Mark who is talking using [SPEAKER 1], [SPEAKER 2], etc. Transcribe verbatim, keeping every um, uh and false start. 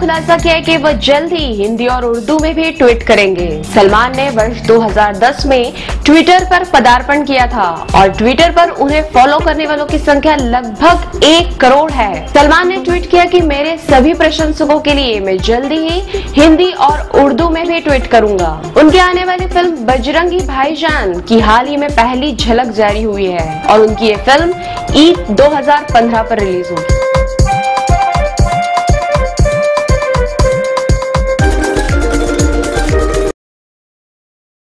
[SPEAKER 1] खुलासा किया है कि वह जल्द ही हिंदी और उर्दू में भी ट्वीट करेंगे। सलमान ने वर्ष दो हज़ार दस में ट्विटर पर पदार्पण किया था और ट्विटर पर उन्हें फॉलो करने वालों की संख्या लगभग एक करोड़ है। सलमान ने ट्वीट किया कि मेरे सभी प्रशंसकों के लिए मैं जल्दी ही हिंदी और उर्दू में भी ट्वीट करूंगा। उनकी आने वाली फिल्म बजरंगी भाईजान की हाल ही में पहली झलक जारी हुई है और उनकी ये फिल्म ईद दो हज़ार पंद्रह पर रिलीज होगी।